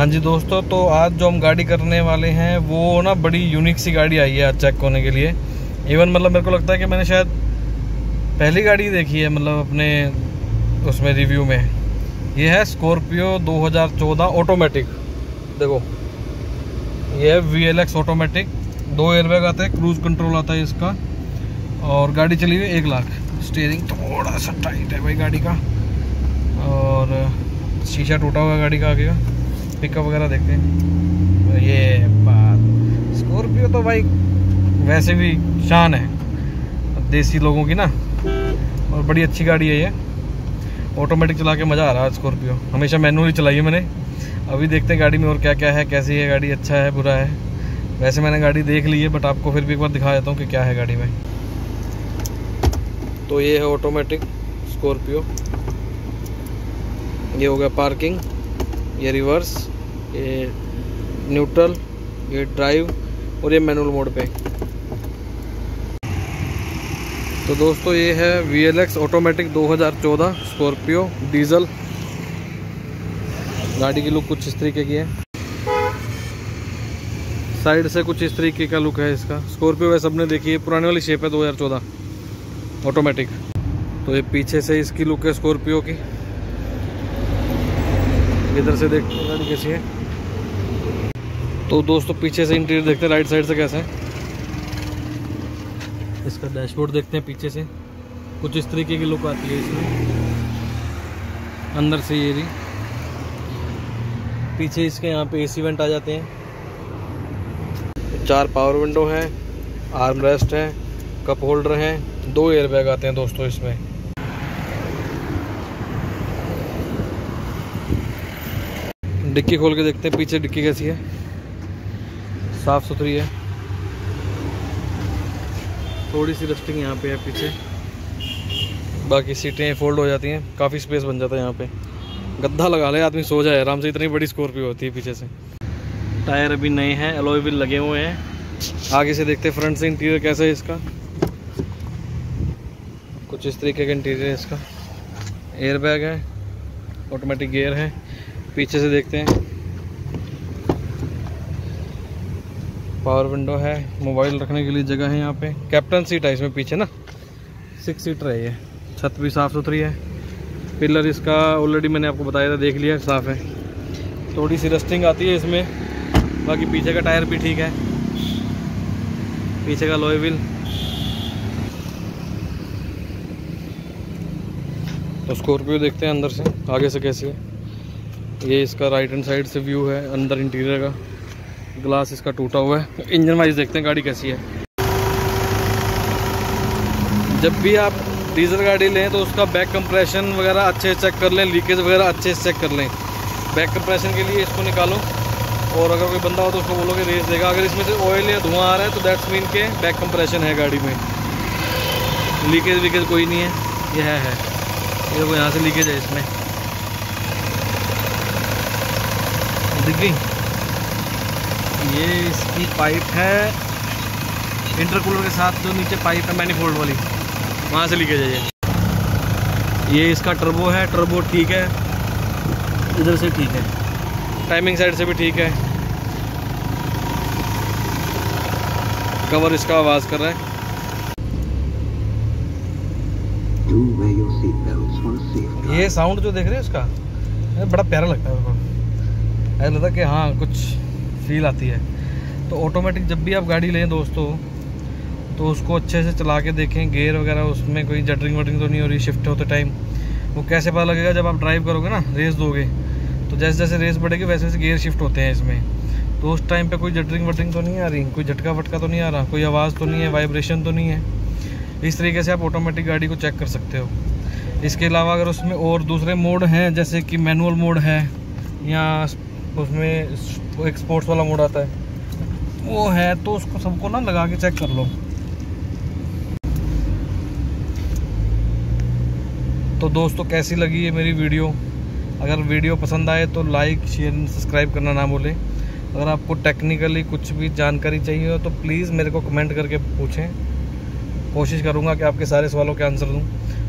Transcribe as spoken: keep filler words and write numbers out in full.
जी दोस्तों, तो आज जो हम गाड़ी करने वाले हैं वो ना बड़ी यूनिक सी गाड़ी आई है आज चेक होने के लिए। इवन मतलब मेरे को लगता है कि मैंने शायद पहली गाड़ी देखी है मतलब अपने उसमें रिव्यू में। ये है स्कॉर्पियो दो हज़ार चौदह ऑटोमेटिक। देखो ये है वी एल एक्स ऑटोमेटिक, दो एयरबैग आते हैं, क्रूज कंट्रोल आता है इसका, और गाड़ी चली हुई एक लाख। स्टीयरिंग थोड़ा सा टाइट है भाई गाड़ी का, और शीशा टूटा हुआ है गाड़ी का आगे का। पिकअप वगैरह देखते हैं। ये बात स्कॉर्पियो तो भाई वैसे भी शान है देसी लोगों की ना, और बड़ी अच्छी गाड़ी है ये। ऑटोमेटिक चला के मज़ा आ रहा है स्कॉर्पियो। हमेशा मैनुअली चलाई है मैंने। अभी देखते हैं गाड़ी में और क्या क्या है, कैसी है गाड़ी, अच्छा है बुरा है। वैसे मैंने गाड़ी देख ली है बट आपको फिर भी एक बार दिखा देता हूँ कि क्या है गाड़ी में। तो ये है ऑटोमेटिक स्कॉर्पियो। ये हो गया पार्किंग, ये रिवर्स, ये न्यूट्रल, ये ड्राइव, और ये मैनुअल मोड पे। तो दोस्तों ये है वी एल एक्स ऑटोमेटिक दो हज़ार चौदह स्कॉर्पियो डीजल। गाड़ी की लुक कुछ इस तरीके की है, साइड से कुछ इस तरीके का लुक है इसका। स्कॉर्पियो वैसे सबने देखी है, पुराने वाली शेप है दो हज़ार चौदह ऑटोमेटिक। तो ये पीछे से इसकी लुक है स्कॉर्पियो की। इधर से देखते हैं गाड़ी कैसी है। तो दोस्तों पीछे से इंटीरियर देखते हैं राइट साइड से कैसा है। इसका डैशबोर्ड देखते हैं पीछे से, कुछ इस तरीके की लुक आती है इसमें। अंदर से ये रही, पीछे इसके यहाँ पे एसी वेंट आ जाते हैं। चार पावर विंडो है, आर्म रेस्ट है, कप होल्डर है, दो एयरबैग आते हैं दोस्तों इसमें। डिक्की खोल के देखते हैं पीछे डिक्की कैसी है। साफ सुथरी है, थोड़ी सी रस्टिंग यहाँ पे है पीछे, बाकी सीटें फोल्ड हो जाती हैं, काफ़ी स्पेस बन जाता है यहाँ पे। गद्दा लगा ले आदमी सो जाए आराम से, इतनी बड़ी स्कॉर्पियो होती है पीछे से। टायर अभी नए हैं, अलॉय व्हील लगे हुए हैं। आगे से देखते हैं फ्रंट से इंटीरियर कैसा है इसका। कुछ इस तरीके का इंटीरियर है इसका। एयरबैग है, ऑटोमेटिक गियर है। पीछे से देखते हैं, पावर विंडो है, मोबाइल रखने के लिए जगह है यहाँ पे। कैप्टन सीट है इसमें पीछे ना, सिक्स सीटर है ये। छत भी साफ़ सुथरी है। पिलर इसका ऑलरेडी मैंने आपको बताया था, देख लिया, साफ़ है। थोड़ी सी रस्टिंग आती है इसमें, बाकी पीछे का टायर भी ठीक है। पीछे का अलॉय व्हील। तो स्कॉर्पियो देखते हैं अंदर से आगे से कैसी है। ये इसका राइट हैंड साइड से व्यू है अंदर इंटीरियर का। ग्लास इसका टूटा हुआ है। इंजन वाइज देखते हैं गाड़ी कैसी है। जब भी आप डीजल गाड़ी लें तो उसका बैक कंप्रेशन वगैरह अच्छे से चेक कर लें, लीकेज वगैरह अच्छे से चेक कर लें। बैक कंप्रेशन के लिए इसको निकालो, और अगर कोई बंदा हो तो उसको बोलो कि रेस देगा। अगर इसमें से ऑयल या धुआं आ रहा है तो दैट्स मीन के बैक कंप्रेशन है गाड़ी में। लीकेज वीकेज कोई नहीं है, ये है, है। ये देखो यहाँ से लीकेज है इसमें, दिख गई। ये इसकी पाइप है इंटरकूलर के साथ, जो नीचे पाइप है मैनीफोल्ड वाली, वहाँ से लीकेज है ये। ये इसका टर्बो है, टर्बो ठीक है, इधर से ठीक है, टाइमिंग साइड से भी ठीक है। कवर इसका आवाज़ कर रहा है। ये साउंड जो देख रहे हैं इसका, बड़ा प्यारा लगता है मेरे को। ऐसा लगता है कि हाँ कुछ फील आती है। तो ऑटोमेटिक जब भी आप गाड़ी लें दोस्तों, तो उसको अच्छे से चला के देखें, गियर वगैरह उसमें कोई जटरिंग वटरिंग तो नहीं हो रही शिफ्ट होते टाइम। वो कैसे पता लगेगा, जब आप ड्राइव करोगे ना, रेस दोगे, तो जैसे जैसे रेस बढ़ेगी वैसे वैसे गियर शिफ्ट होते हैं इसमें। तो उस टाइम पे कोई जटरिंग वटरिंग तो नहीं आ रही, कोई झटका फटका तो नहीं आ रहा, कोई आवाज़ तो नहीं है, वाइब्रेशन तो नहीं है। इस तरीके से आप ऑटोमेटिक गाड़ी को चेक कर सकते हो। इसके अलावा अगर उसमें और दूसरे मोड हैं, जैसे कि मैनुअल मोड है, या उसमें एक स्पोर्ट्स वाला मोड आता है, वो है, तो उसको सबको ना लगा के चेक कर लो। तो दोस्तों कैसी लगी है मेरी वीडियो? अगर वीडियो पसंद आए तो लाइक शेयर सब्सक्राइब करना ना भूलें। अगर आपको टेक्निकली कुछ भी जानकारी चाहिए हो तो प्लीज़ मेरे को कमेंट करके पूछें, कोशिश करूँगा कि आपके सारे सवालों के आंसर दूँ।